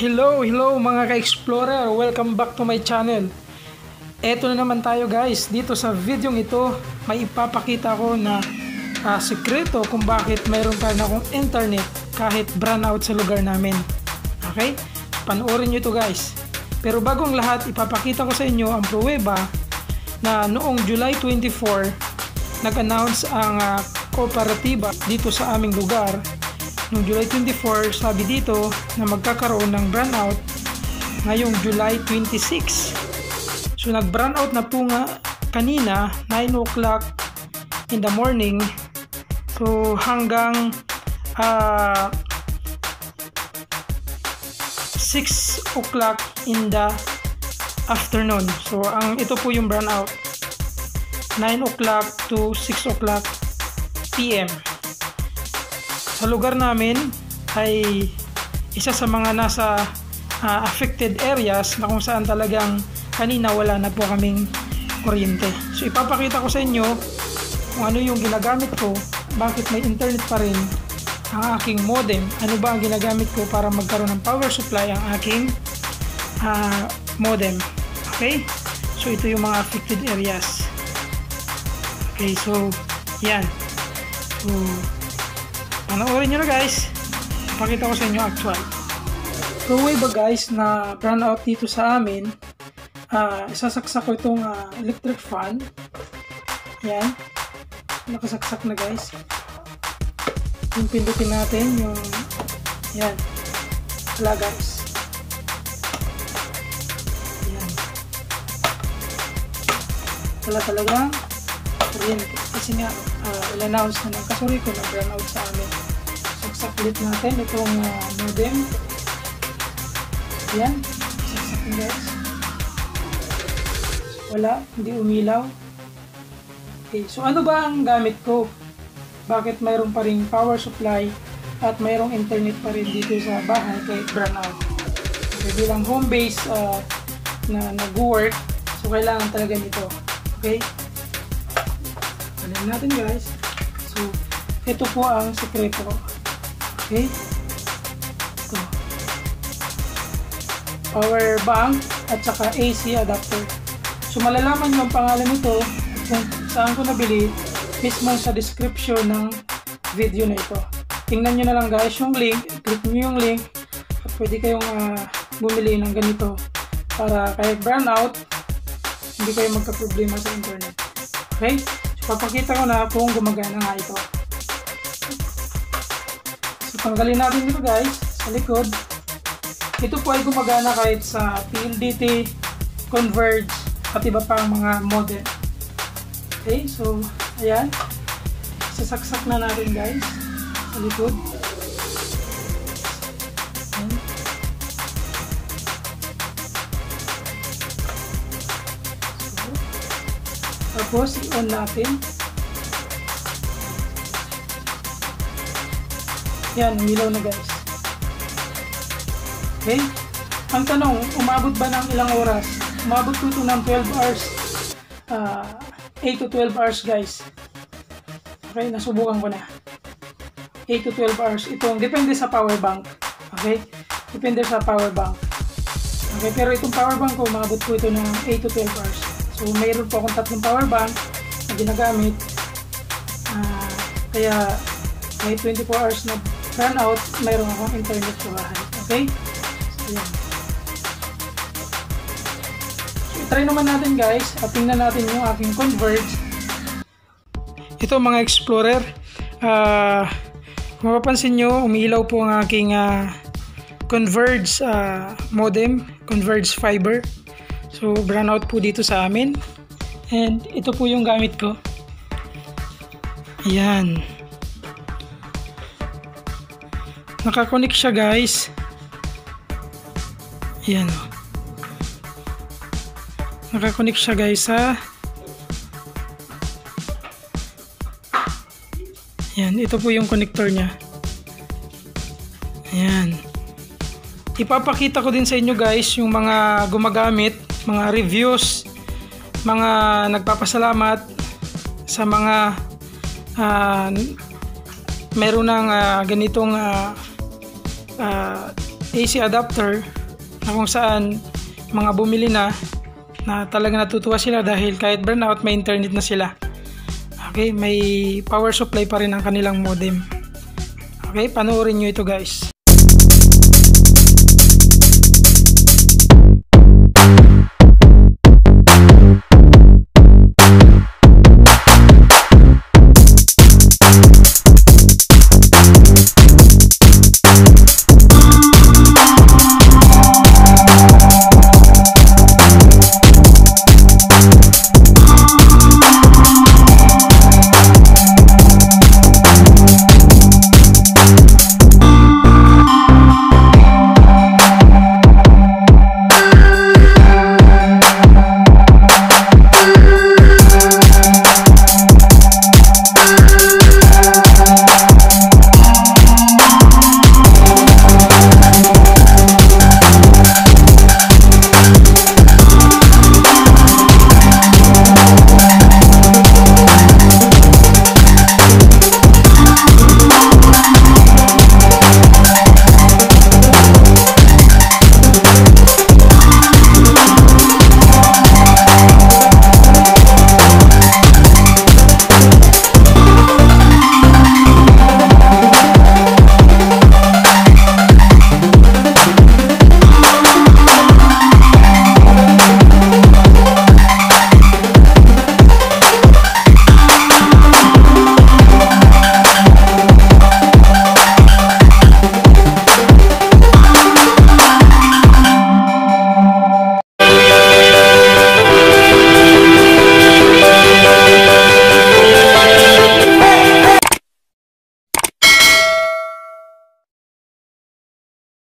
Hello mga ka-Explorer, welcome back to my channel. Eto na naman tayo guys, dito sa videong ito may ipapakita ko na sekreto kung bakit mayroon pa na akong internet kahit brownout sa lugar namin. Okay? Panoorin nyo ito guys. Pero bago ang lahat, ipapakita ko sa inyo ang pruweba na noong July 24 nag-announce ang kooperatiba dito sa aming lugar. Noong July 24, sabi dito na magkakaroon ng brownout ngayong July 26. So nag-brownout na po nga kanina 9 o'clock in the morning. So hanggang 6 o'clock in the afternoon. So ito po yung brownout. 9 o'clock to 6 o'clock PM. Sa lugar namin ay isa sa mga nasa affected areas na kung saan talagang kanina wala na po kaming kuryente. So ipapakita ko sa inyo kung ano yung ginagamit ko, bakit may internet pa rin ang aking modem, ano ba ang ginagamit ko para magkaroon ng power supply ang aking modem. Okay? So ito yung mga affected areas. Okay, so yan. So panoorin nyo na guys, pakita ko sa inyo actual. So way ba guys na brownout dito sa amin, isasaksak ko itong electric fan. Yan, nakasaksak na guys. Yung pindutin natin yung yan, wala guys. Yan, wala talagang kuryente kasi nga il-announce na ng kasuri ko na brownout sa amin. Saksak ulit natin itong modem. Yan, saksak guys. Wala, hindi umilaw. Okay, so ano ba ang gamit ko? Bakit mayroon pa ring power supply at mayroong internet pa rin dito sa bahay kahit brownout? Okay, bilang home base na nag-work, so kailangan talaga nito. Okay? Alam natin guys. So, ito po ang sekreto. Okay? Ito. Power bank at saka AC adapter. So, malalaman nyo ang pangalan nito kung saan ko nabili mismo sa description ng video na ito. Tingnan nyo na lang guys yung link. Click nyo yung link at pwede kayong bumili ng ganito para kahit brownout hindi kayo magka-problema sa internet. Okay? Papakita ko na kung gumagana nga ito. So tanggalin natin dito guys sa likod. Ito po ay gumagana kahit sa PLDT, Converge at iba pang mga modem. Okay, so ayan, sasaksak na natin guys sa likod. Ayan. Tapos i-on natin. Yan, umilaw na guys. Okay? Ang tanong, umabot ba ng ilang oras? Umabot po ito ng 12 hours. 8 to 12 hours guys. Okay, nasubukan ko na. 8 to 12 hours. Ito, depende sa power bank. Okay? Depende sa power bank. Okay, pero itong power bank ko, umabot po ito ng 8 to 12 hours. So, mayroon po akong tatlong power bank na ginagamit. Kaya, may 24 hours na brownout, mayroon akong internet sa bahay. Okay? So, yan. So, try naman natin guys, at tingnan natin yung aking Converge. Ito mga Explorer. Kung mapapansin nyo, umiilaw po ang aking Converge modem, Converge fiber. So, brownout po dito sa amin. And ito po yung gamit ko. Ayan. Nakakonect siya guys. Ayan. Nakakonect siya guys sa ayan. Ito po yung connector niya. Ayan. Ipapakita ko din sa inyo guys yung mga gumagamit, mga reviews, mga nagpapasalamat sa mga meron ng ganitong AC adapter na kung saan mga bumili na talaga natutuwa sila dahil kahit brownout may internet na sila. Okay, may power supply pa rin ang kanilang modem. Okay, panoorin nyo ito guys.